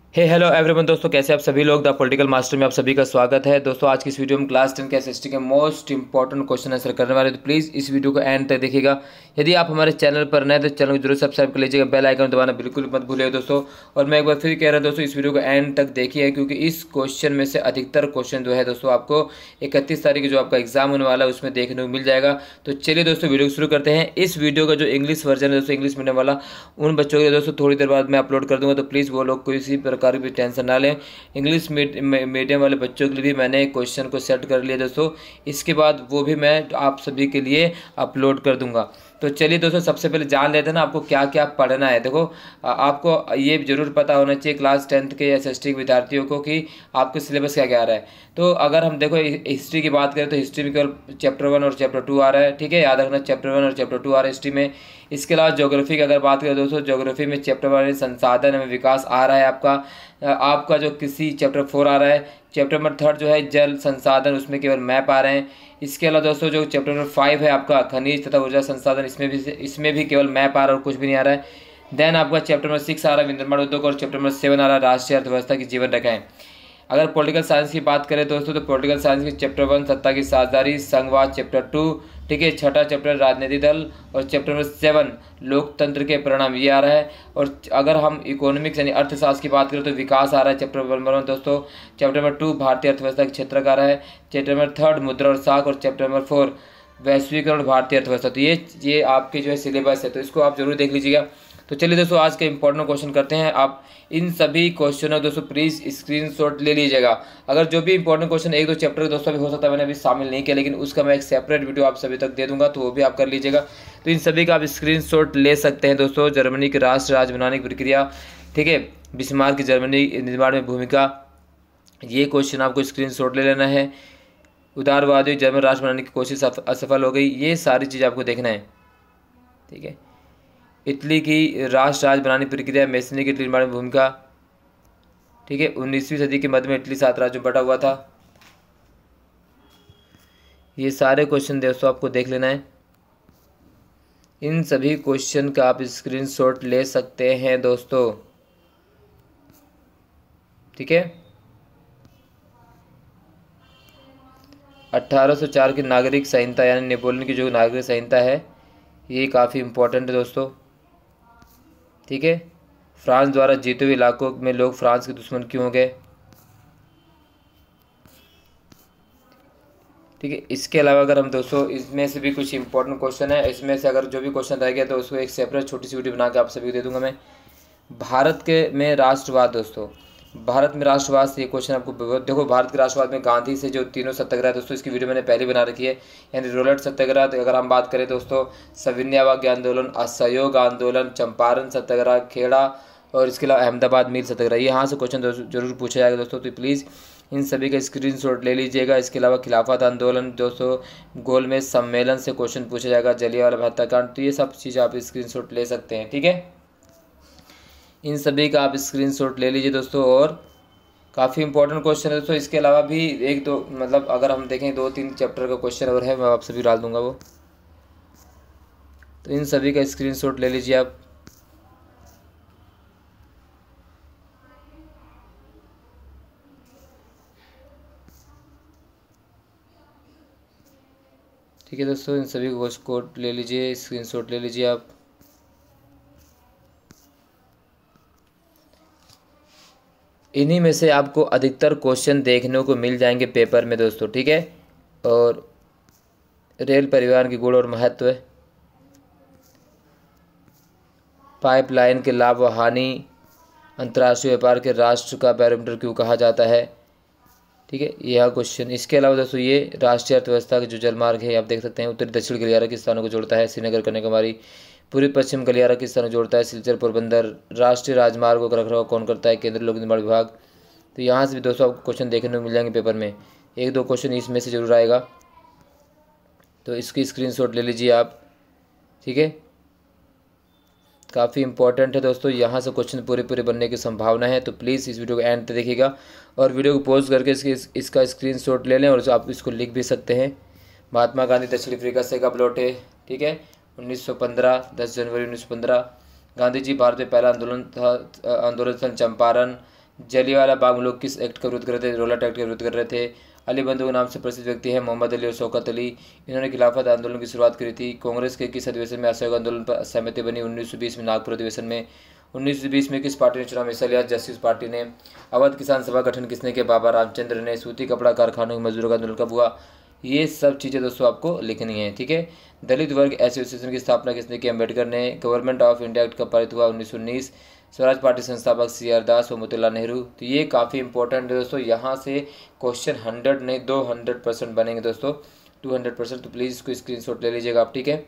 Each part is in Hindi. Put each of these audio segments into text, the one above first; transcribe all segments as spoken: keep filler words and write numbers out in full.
हे हेलो एवरीवन दोस्तों, कैसे आप सभी लोग। द पॉलिटिकल मास्टर में आप सभी का स्वागत है। दोस्तों आज की इस वीडियो में क्लास टेन के एसएसटी के मोस्ट इंपॉर्टेंट क्वेश्चन आंसर करने वाले हैं, तो प्लीज़ इस वीडियो को एंड तक देखिएगा। यदि आप हमारे चैनल पर नए तो चैनल को जरूर सब्सक्राइब कर लीजिएगा, बेल आइकन दबाना बिल्कुल मत भूलिएगा दोस्तों। और मैं एक बार फिर कह रहा हूँ दोस्तों, इस वीडियो को एंड तक देखिए, क्योंकि इस क्वेश्चन में से अधिकतर क्वेश्चन जो है दोस्तों आपको इकतीस तारीख जो आपका एग्जाम होने वाला है उसमें देखने को मिल जाएगा। तो चलिए दोस्तों वीडियो शुरू करते हैं। इस वीडियो का जो इंग्लिश वर्जन है दोस्तों, इंग्लिश मीडियम वाला, उन बच्चों के लिए दोस्तों थोड़ी देर बाद मैं अपलोड कर दूंगा, तो प्लीज़ वो लोग किसी प्रकार की टेंशन ना लें। इंग्लिश मीडियम वाले बच्चों के लिए भी मैंने एक क्वेश्चन को सेट कर लिया दोस्तों, इसके बाद वो भी मैं आप सभी के लिए अपलोड कर दूंगा। तो चलिए दोस्तों सबसे पहले जान लेते हैं ना आपको क्या क्या पढ़ना है। देखो आपको ये जरूर पता होना चाहिए क्लास टेंथ के एसएसटी के विद्यार्थियों को कि आपके सिलेबस क्या क्या आ रहा है। तो अगर हम देखो हिस्ट्री की बात करें तो हिस्ट्री में केवल चैप्टर वन और चैप्टर टू आ रहा है, ठीक है, याद रखना चैप्टर वन और चैप्टर टू आ रहा है हिस्ट्री में। इसके अलावा ज्योग्राफी की अगर बात करें दोस्तों, ज्योग्राफी में चैप्टर वन संसाधन एवं विकास आ रहा है आपका। आपका जो किसी चैप्टर फोर आ रहा है, चैप्टर नंबर थर्ड जो है जल संसाधन, उसमें केवल मैप आ रहे हैं। इसके अलावा दोस्तों जो चैप्टर नंबर फाइव है आपका खनिज तथा ऊर्जा संसाधन, इसमें भी इसमें भी केवल मैप आ रहा है और कुछ भी नहीं आ रहा है। देन आपका चैप्टर नंबर सिक्स आ रहा है विनिर्माण उद्योग, और चैप्टर नंबर सेवन आ रहा है राष्ट्रीय अर्थव्यवस्था की जीवन रेखाएं। अगर पॉलिटिकल साइंस की बात करें दोस्तों, तो पॉलिटिकल साइंस की चैप्टर वन सत्ता की साझेदारी संघवाद, चैप्टर टू, ठीक है, छठा चैप्टर राजनीतिक दल, और चैप्टर नंबर सेवन लोकतंत्र के परिणाम ये आ रहा है। और अगर हम इकोनॉमिक्स यानी अर्थशास्त्र की बात करें तो विकास आ रहा है चैप्टर नंबर वन दोस्तों। चैप्टर नंबर टू भारतीय अर्थव्यवस्था के क्षेत्र का आ रहा है। चैप्टर नंबर थर्ड मुद्रा और साख, और चैप्टर नंबर फोर वैश्वीकरण भारतीय अर्थव्यवस्था। तो ये ये आपके जो है सिलेबस है, तो इसको आप जरूर देख लीजिएगा। तो चलिए दोस्तों आज के इंपॉर्टेंट क्वेश्चन करते हैं। आप इन सभी क्वेश्चनों दोस्तों प्लीज़ स्क्रीनशॉट ले लीजिएगा। अगर जो भी इंपॉर्टेंट क्वेश्चन एक दो चैप्टर के दोस्तों भी हो सकता है मैंने अभी शामिल नहीं किया, लेकिन उसका मैं एक सेपरेट वीडियो आप सभी तक दे दूंगा, तो वो भी आप कर लीजिएगा। तो इन सभी का आप स्क्रीनशॉट ले सकते हैं दोस्तों। जर्मनी के राष्ट्र राज्य बनाने की प्रक्रिया, ठीक है, बिस्मार्क की जर्मनी निर्माण में भूमिका, ये क्वेश्चन आपको स्क्रीनशॉट ले लेना है। उदारवादी जर्मन राष्ट्र बनाने की कोशिश असफल हो गई, ये सारी चीज़ आपको देखना है, ठीक है। इटली की राष्ट्र राज्य बनाने की प्रक्रिया, मेसनी की निर्माण में भूमिका, ठीक है, उन्नीसवीं सदी के मध्य में इटली सात राज्यों में बटा हुआ था। ये सारे क्वेश्चन दोस्तों आपको देख लेना है। इन सभी क्वेश्चन का आप स्क्रीनशॉट ले सकते हैं दोस्तों, ठीक है। अठारह सौ चार की नागरिक संहिता यानी नेपोलियन की जो नागरिक संहिता है, ये काफ़ी इम्पोर्टेंट है दोस्तों, ठीक है। फ्रांस द्वारा जीते हुए इलाकों में लोग फ्रांस के दुश्मन क्यों हो गए, ठीक है। इसके अलावा अगर हम दोस्तों इसमें से भी कुछ इंपॉर्टेंट क्वेश्चन है, इसमें से अगर जो भी क्वेश्चन रह गया तो उसको एक सेपरेट छोटी सी वीडियो बना के आप सभी को दे दूंगा मैं। भारत के में राष्ट्रवाद दोस्तों, भारत में राष्ट्रवाद से ये क्वेश्चन आपको देखो। भारत के राष्ट्रवाद में गांधी से जो तीनों सत्याग्रह दोस्तों, इसकी वीडियो मैंने पहले बना रखी है, यानी रोलट सत्याग्रह। तो अगर हम बात करें दोस्तों सविनय आंदोलन, असहयोग आंदोलन, चंपारण सत्याग्रह, खेड़ा, और इसके अलावा अहमदाबाद मिल सत्याग्रह, यहाँ से क्वेश्चन जरूर पूछा जाएगा दोस्तों, तो प्लीज़ इन सभी का स्क्रीनशॉट ले लीजिएगा। इसके अलावा खिलाफत आंदोलन दोस्तों, गोलमेज सम्मेलन से क्वेश्चन पूछा जाएगा, जलियांवाला हत्याकांड, तो ये सब चीज़ आप स्क्रीनशॉट ले सकते हैं, ठीक है। इन सभी का आप स्क्रीनशॉट ले लीजिए दोस्तों, और काफ़ी इंपॉर्टेंट क्वेश्चन है दोस्तों। इसके अलावा भी एक दो मतलब अगर हम देखें दो तीन चैप्टर का क्वेश्चन और है, मैं आप सभी डाल दूंगा वो, तो इन सभी का स्क्रीनशॉट ले लीजिए आप। ठीक है दोस्तों, इन सभी को कोड ले लीजिए, स्क्रीनशॉट ले लीजिए आप। इन्हीं में से आपको अधिकतर क्वेश्चन देखने को मिल जाएंगे पेपर में दोस्तों, ठीक है। और रेल परिवहन के गुण और महत्व, पाइपलाइन के लाभ व हानि, अंतर्राष्ट्रीय व्यापार के राष्ट्र का बैरोमीटर क्यों कहा जाता है, ठीक है, यह क्वेश्चन। इसके अलावा दोस्तों ये राष्ट्रीय अर्थव्यवस्था के जो जलमार्ग है आप देख सकते हैं, उत्तरी दक्षिण गलियारा किस स्थानों को जोड़ता है, श्रीनगर कन्याकुमारी, पूर्वी पश्चिम गलियारा किस स्थानों को जोड़ता है, सिलचर पोरबंदर, राष्ट्रीय राजमार्गों का रखरखाव कौन करता है, केंद्रीय लोक निर्माण विभाग। तो यहाँ से भी दोस्तों आपको क्वेश्चन देखने को मिल जाएंगे पेपर में, एक दो क्वेश्चन इसमें से जरूर आएगा, तो इसकी स्क्रीनशॉट ले लीजिए आप, ठीक है। काफ़ी इंपॉर्टेंट है दोस्तों, यहाँ से क्वेश्चन पूरे पूरे बनने की संभावना है, तो प्लीज़ इस वीडियो को एंड तक देखिएगा और वीडियो को पॉज करके इसकी इसका स्क्रीनशॉट ले लें, और आप इसको लिख भी सकते हैं। महात्मा गांधी दक्षिण अफ्रीका से कब लौटे, ठीक है, उन्नीस सौ पंद्रह, दस जनवरी उन्नीस सौ पंद्रह। गांधी जी भारत में पहला आंदोलन था आंदोलन था चंपारण, जलियांवाला बाग में लोग किस एक्ट का विरोध कर रहे थे? रौलट एक्ट का विरोध कर रहे थे। अली बंधु के नाम से प्रसिद्ध व्यक्ति है मोहम्मद अली और शौकत अली, इन्होंने खिलाफत आंदोलन की शुरुआत करी थी। कांग्रेस के किस अधिवेशन में असहयोग आंदोलन पर सहमति बनी? उन्नीस सौ बीस में नागपुर अधिवेशन में। उन्नीस सौ बीस में किस पार्टी ने चुनाव में हिस्सा लिया? जस्टिस पार्टी ने। अवध किसान सभा गठन किसने किया? बाबा रामचंद्र ने। सूती कपड़ा कारखानों के मजदूरों का आंदोलन कब हुआ? ये सब चीज़ें दोस्तों आपको लिखनी है, ठीक है। दलित वर्ग एसोसिएशन की स्थापना किसने की? अम्बेडकर ने। गवर्नमेंट ऑफ इंडिया एक्ट कब पारित हुआ? उन्नीस सौ उन्नीस। स्वराज पार्टी संस्थापक सी आर दास और मोतीलाल नेहरू। तो ये काफ़ी इंपॉर्टेंट है दोस्तों, यहाँ से क्वेश्चन हंड्रेड नहीं दो हंड्रेड परसेंट बनेंगे दोस्तों, टू हंड्रेड परसेंट। तो प्लीज़ इसको स्क्रीनशॉट ले लीजिएगा आप, ठीक है।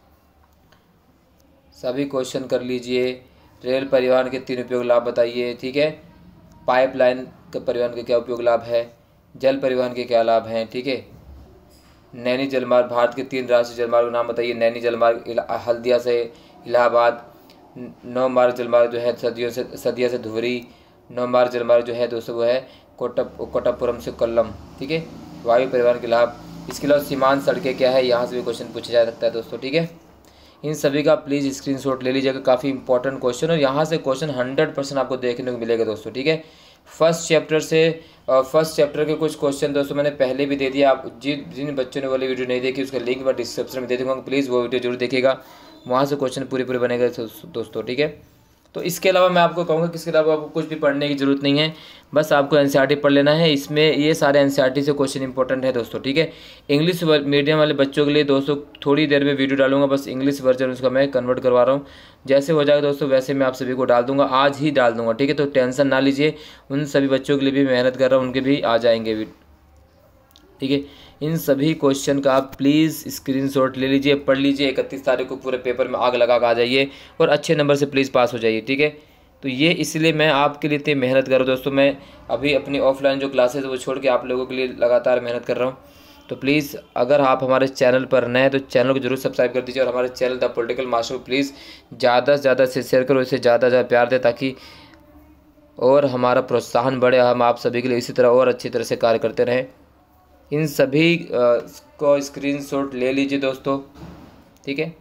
सभी क्वेश्चन कर लीजिए। रेल परिवहन के तीन उपयोग लाभ बताइए, ठीक है। पाइपलाइन के परिवहन के क्या उपयोग लाभ है? जल परिवहन के क्या लाभ हैं, ठीक है। नैनी जलमार्ग, भारत के तीन राष्ट्रीय जलमार्ग नाम बताइए। नैनी जलमार्ग हल्दिया से इलाहाबाद। नौ मार्ग जलमार्ग जो है सदियों से सदिया से धुबरी। नौ मार्ग जलमार्ग जो है दोस्तों वो है कोटप कोटापुरम से कोल्लम, ठीक है। वायु परिवहन के लाभ। इसके अलावा सीमांत सड़कें क्या है? यहाँ से भी क्वेश्चन पूछा जा सकता है दोस्तों, ठीक है। इन सभी का प्लीज़ स्क्रीनशॉट ले लीजिएगा, काफ़ी इंपॉर्टेंट क्वेश्चन और यहाँ से क्वेश्चन हंड्रेड परसेंट आपको देखने को मिलेगा दोस्तों, ठीक है। फर्स्ट चैप्टर से फर्स्ट चैप्टर के कुछ क्वेश्चन दोस्तों मैंने पहले भी दे दिया। आप जिन जिन बच्चों ने वाली वीडियो नहीं देखी उसका लिंक मैं डिस्क्रिप्शन में दे दूँगा, प्लीज़ वो वीडियो जरूर देखिएगा, वहाँ से क्वेश्चन पूरे पूरे बनेगा दोस्तों, ठीक है। तो इसके अलावा मैं आपको कहूँगा कि इसके अलावा आपको कुछ भी पढ़ने की ज़रूरत नहीं है, बस आपको एनसीईआरटी पढ़ लेना है। इसमें ये सारे एनसीईआरटी से क्वेश्चन इंपॉर्टेंट है दोस्तों, ठीक है। इंग्लिश मीडियम वाले बच्चों के लिए दोस्तों थोड़ी देर में वीडियो डालूंगा, बस इंग्लिश वर्जन उसका मैं कन्वर्ट करवा रहा हूँ। जैसे हो जाएगा दोस्तों वैसे मैं आप सभी को डाल दूंगा, आज ही डाल दूंगा, ठीक है। तो टेंशन ना लीजिए, उन सभी बच्चों के लिए भी मेहनत कर रहा हूँ, उनके भी आ जाएंगे, ठीक है। इन सभी क्वेश्चन का आप प्लीज़ स्क्रीनशॉट ले लीजिए, पढ़ लीजिए। इकतीस तारीख को पूरे पेपर में आग लगा कर आ जाइए और अच्छे नंबर से प्लीज़ पास हो जाइए, ठीक है। तो ये इसलिए मैं आपके लिए इतनी मेहनत कर रहा हूँ दोस्तों। मैं अभी अपनी ऑफलाइन जो क्लासेस है वो छोड़ के आप लोगों के लिए लगातार मेहनत कर रहा हूँ। तो प्लीज़ अगर आप हमारे चैनल पर नए हैं तो चैनल को जरूर सब्सक्राइब कर दीजिए और हमारे चैनल द पॉलिटिकल मास्टर को प्लीज़ ज़्यादा से ज़्यादा से शेयर करो, इसे ज़्यादा ज़्यादा प्यार दें ताकि और हमारा प्रोत्साहन बढ़े, हम आप सभी के लिए इसी तरह और अच्छी तरह से कार्य करते रहें। इन सभी को स्क्रीनशॉट ले लीजिए दोस्तों, ठीक है।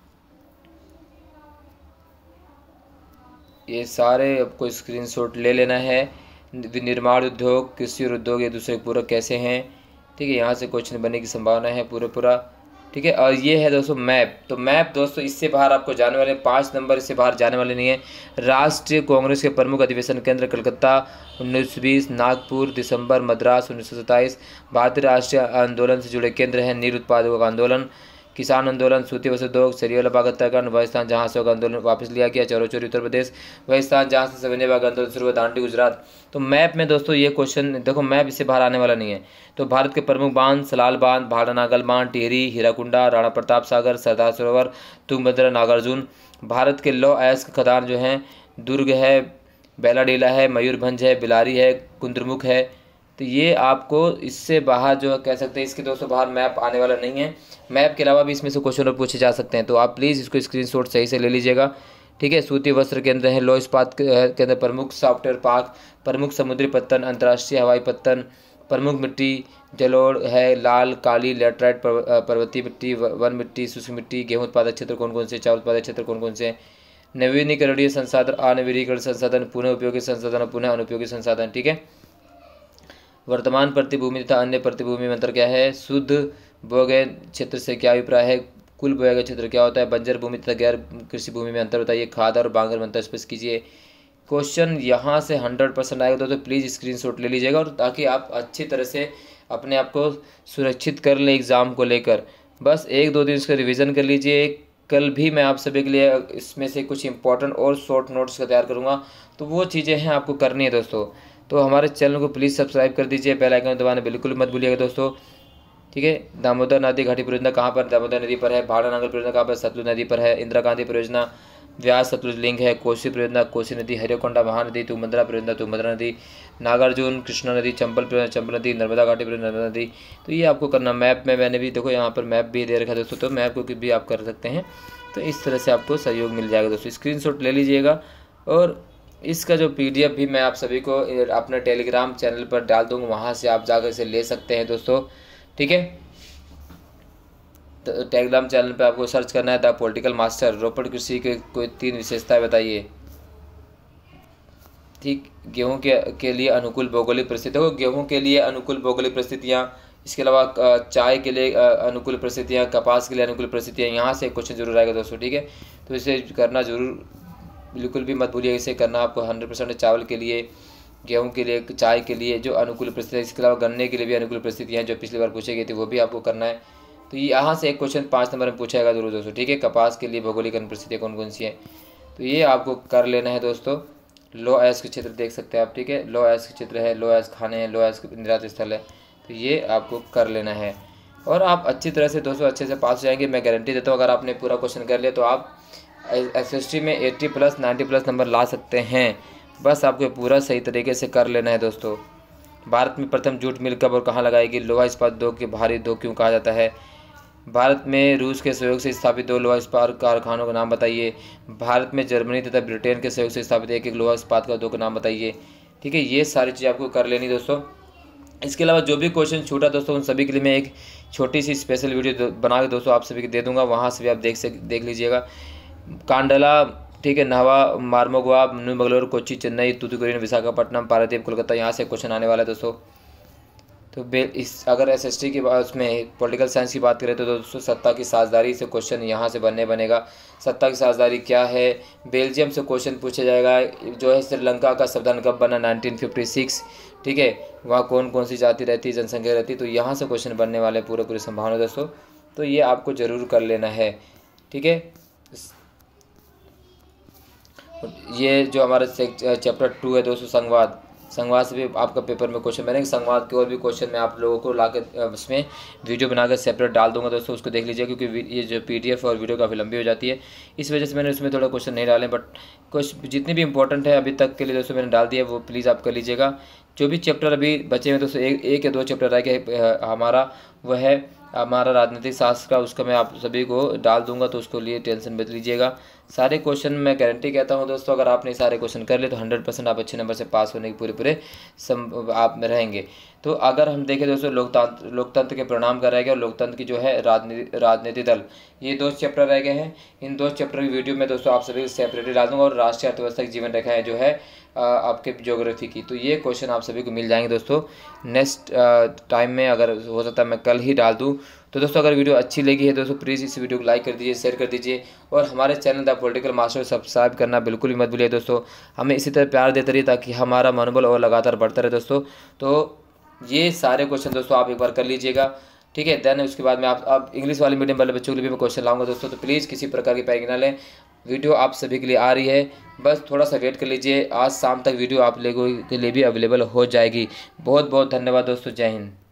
ये सारे आपको स्क्रीनशॉट ले लेना है। निर्माण उद्योग, कृषि और उद्योग एक दूसरे के पूरक कैसे हैं, ठीक है। यहाँ से क्वेश्चन बनने की संभावना है पूरा पूरा, ठीक है। और ये है दोस्तों मैप। तो मैप दोस्तों इससे बाहर आपको जाने वाले पाँच नंबर इससे बाहर जाने वाले नहीं है। राष्ट्रीय कांग्रेस के प्रमुख अधिवेशन केंद्र कलकत्ता उन्नीस सौ बीस, नागपुर दिसंबर, मद्रास उन्नीस सौ सत्ताईस। भारतीय राष्ट्रीय आंदोलन से जुड़े केंद्र हैं नील उत्पादकों का आंदोलन, किसान आंदोलन, सूती वस्त्र उद्योग, सरियाला बाग हत्याकांड, वह स्थान जहाँ से आंदोलन वापस लिया गया, चौरो चोरी उत्तर प्रदेश, वह स्थान जहाँ से सविनय बाग आंदोलन शुरू हुआ, दांडी गुजरात। तो मैप में दोस्तों ये क्वेश्चन देखो, मैप इससे बाहर आने वाला नहीं है। तो भारत के प्रमुख बांध, सलाल बांध, भाड़ानागल बांध, टिहरी, हीराकुंडा, राणा प्रताप सागर, सरदार सरोवर, तुंगभद्रा, नागार्जुन। भारत के लौह अयस्क खदान जो हैं दुर्ग है, बेलाडीला है, मयूरभंज है, बिलारी है, कुंद्रमुख है। तो ये आपको इससे बाहर जो कह सकते हैं इसके दोस्तों बाहर मैप आने वाला नहीं है। मैप के अलावा भी इसमें से क्वेश्चन और पूछे जा सकते हैं, तो आप प्लीज़ इसको स्क्रीनशॉट सही से ले लीजिएगा, ठीक है। सूती वस्त्र केंद्र है, लौह इस्पात केंद्र, प्रमुख सॉफ्टवेयर पार्क, प्रमुख समुद्री पत्तन, अंतर्राष्ट्रीय हवाई पत्तन, प्रमुख मिट्टी जलोढ़ है, लाल काली लेटराइट, पर्वतीय मिट्टी, वन मिट्टी, शुष्क मिट्टी। गेहूँ उत्पादक क्षेत्र कौन कौन से, चावल उत्पादक क्षेत्र कौन कौन से। नवीनीकरणीय संसाधन, अनवीनीकरण संसाधन, पुनः उपयोगी संसाधन, पुनः अनुपयोगी संसाधन, ठीक है। वर्तमान प्रतिभूमि तथा अन्य प्रतिभूमि में अंतर क्या है। शुद्ध बोए गए क्षेत्र से क्या अभिप्राय है, कुल बोया गया क्षेत्र क्या होता है, बंजर भूमि तथा गैर कृषि भूमि में अंतर बताइए, खाद और बांगर में अंतर स्पष्ट कीजिए। क्वेश्चन यहाँ से हंड्रेड परसेंट आएगा तो प्लीज़ स्क्रीनशॉट ले लीजिएगा और ताकि आप अच्छी तरह से अपने आप को सुरक्षित कर लें एग्ज़ाम को लेकर। बस एक दो दिन इसका रिवीजन कर लीजिए। कल भी मैं आप सभी के लिए इसमें से कुछ इंपॉर्टेंट और शॉर्ट नोट्स का तैयार करूँगा, तो वो चीज़ें हैं आपको करनी है दोस्तों। तो हमारे चैनल को प्लीज़ सब्सक्राइब कर दीजिए, बेल आइकन दबाना बिल्कुल मत भूलिएगा दोस्तों, ठीक है। दामोदर नदी घाटी परियोजना कहाँ पर, दामोदर नदी पर है। भाड़ानागल परियोजना कहाँ पर, सतलुज नदी पर है। इंदिरा गांधी परियोजना व्यास सतलुज लिंक है। कोसी परियोजना कोसी नदी, हरियाकोंडा महानदी, तुंगभद्रा परियोजना तुंगभद्रा नदी, नागार्जुन कृष्णा नदी, चंबल परियोजना चंबल नदी, नर्मदा घाटी परियोजना नर्मदा नदी। तो ये आपको करना। मैप में मैंने भी देखो यहाँ पर मैप भी दे रखा है दोस्तों, तो मैप को भी आप कर सकते हैं। तो इस तरह से आपको सहयोग मिल जाएगा दोस्तों। स्क्रीनशॉट ले लीजिएगा और इसका जो पीडीएफ भी मैं आप सभी को अपने टेलीग्राम चैनल पर डाल दूँगा, वहाँ से आप जाकर इसे ले सकते हैं दोस्तों, ठीक है। तो टेलीग्राम चैनल पे आपको सर्च करना है द पॉलिटिकल मास्टर। रोपड़ कृषि के कोई तीन विशेषताएं बताइए, ठीक, गेहूं के के लिए अनुकूल भौगोलिक परिस्थिति, देखो गेहूं के लिए अनुकूल भौगोलिक परिस्थितियाँ, इसके अलावा चाय के लिए अनुकूल परिस्थितियाँ, कपास के लिए अनुकूल परिस्थितियाँ, यहाँ से क्वेश्चन जरूर आएगा दोस्तों। ठीक है, तो इसे करना जरूर, बिल्कुल भी मत भूलिए, इसे करना आपको हंड्रेड परसेंट। चावल के लिए, गेहूं के लिए, चाय के लिए जो अनुकूल परिस्थिति है, इसके अलावा गन्ने के लिए भी अनुकूल परिस्थितियाँ हैं जो पिछली बार पूछी गई थी, वो भी आपको करना है। तो यहाँ से एक क्वेश्चन पाँच नंबर में पूछा जाएगा जरूर दोस्तों। ठीक है, कपास के लिए भौगोलिक अनुपस्थितियाँ कौन कौन सी हैं, तो ये आपको कर लेना है दोस्तों। लो एस के क्षेत्र देख सकते हैं आप। ठीक है, लो एस के क्षेत्र है, लो एस खाने हैं, लो एस निर्यात स्थल है, तो ये आपको कर लेना है और आप अच्छी तरह से दोस्तों अच्छे से पास हो जाएंगे, मैं गारंटी देता हूँ। अगर आपने पूरा क्वेश्चन कर लिया तो आप एस एस टी में अस्सी प्लस नब्बे प्लस नंबर ला सकते हैं। बस आपको पूरा सही तरीके से कर लेना है दोस्तों। भारत में प्रथम जूट मिल कब और कहाँ लगाएगी, लोहा इस्पात उद्योग के भारी उद्योग क्यों कहा जाता है। भारत में रूस के सहयोग से स्थापित दो लोहा इस्पात कारखानों का नाम बताइए। भारत में जर्मनी तथा ब्रिटेन के सहयोग से स्थापित एक एक लोहा इस्पात का उद्योग का नाम बताइए। ठीक है, ये सारी चीज़ आपको कर लेनी दोस्तों। इसके अलावा जो भी क्वेश्चन छूटा दोस्तों, उन सभी के लिए मैं एक छोटी सी स्पेशल वीडियो बना के दोस्तों आप सभी को दे दूंगा, वहाँ से भी आप देख सक देख लीजिएगा। कांडला, ठीक है, नाहवा, मारमोगवा, न्यू मंगलोर, कोच्चि, चेन्नई, तूतुकुड़ी, विशाखापट्टनम, पारादीप, कोलकाता, यहाँ से क्वेश्चन आने वाला है दोस्तों। तो बे इस अगर एसएसटी की बात, उसमें पॉलिटिकल साइंस की बात करें तो दोस्तों सत्ता की साझेदारी से क्वेश्चन यहाँ से बनने बनेगा। सत्ता की साझेदारी क्या है, बेल्जियम से क्वेश्चन पूछा जाएगा। जो है श्रीलंका का संविधान कब बना, नाइनटीन फिफ्टी सिक्स। ठीक है, वहाँ कौन कौन सी जाति रहती है, जनसंख्या रहती है, तो यहाँ से क्वेश्चन बनने वाले पूरे पूरी संभावना दोस्तों। तो ये आपको ज़रूर कर लेना है। ठीक है, ये जो हमारा चैप्टर टू है दोस्तों, संवाद, संवाद से भी आपका पेपर में क्वेश्चन बनेंगे। संवाद के और भी क्वेश्चन मैं आप लोगों को ला कर उसमें वीडियो बनाकर सेपरेट डाल दूंगा दोस्तों, उसको देख लीजिए, क्योंकि ये जो पीडीएफ और वीडियो काफ़ी लंबी हो जाती है, इस वजह से मैंने उसमें थोड़ा क्वेश्चन नहीं डाले, बट कुछ जितने भी इंपॉर्टेंट है अभी तक के लिए दोस्तों मैंने डाल दिया, वो प्लीज़ आप कर लीजिएगा। जो भी चैप्टर अभी बचे हैं दोस्तों, एक एक या दो चैप्टर रह गए हमारा, वह है हमारा राजनीतिक शास्त्र का, उसका मैं आप सभी को डाल दूंगा, तो उसको लिए टेंशन मत लीजिएगा। सारे क्वेश्चन मैं गारंटी कहता हूं दोस्तों, अगर आपने सारे क्वेश्चन कर लिए तो हंड्रेड परसेंट आप अच्छे नंबर से पास होने के पूरे पूरे सम आप में रहेंगे। तो अगर हम देखें दोस्तों, लोकतंत्र लोकतंत्र के परिणाम का रह गया और लोकतंत्र की जो है राजनीति राजनीति दल, ये दो चैप्टर रह गए हैं। इन दो चैप्टर की वीडियो में दोस्तों आप सभी सेपरेटली डाल दूंगा। और राष्ट्रीय अर्थव्यवस्था की जीवन रेखा है जो है आपके ज्योग्राफी की, तो ये क्वेश्चन आप सभी को मिल जाएंगे दोस्तों नेक्स्ट टाइम में। अगर हो सकता है मैं कल ही डाल दूं। तो दोस्तों अगर वीडियो अच्छी लगी है दोस्तों, प्लीज़ इस वीडियो को लाइक कर दीजिए, शेयर कर दीजिए और हमारे channel the political master subscribe करना बिल्कुल भी मत भूलिए दोस्तों। हमें इसी तरह प्यार देते रहिए ताकि हमारा मनोबल और लगातार बढ़ता रहे दोस्तों। तो ये सारे क्वेश्चन दोस्तों आप एक बार कर लीजिएगा। ठीक है, देन उसके बाद में आप आप इंग्लिश वाले मीडियम वाले बच्चों के लिए भी मैं क्वेश्चन लाऊंगा दोस्तों। तो प्लीज़ किसी प्रकार की पैनिक ना लें, वीडियो आप सभी के लिए आ रही है, बस थोड़ा सा वेट कर लीजिए। आज शाम तक वीडियो आप लोगों के लिए भी अवेलेबल हो जाएगी। बहुत बहुत धन्यवाद दोस्तों, जय हिंद।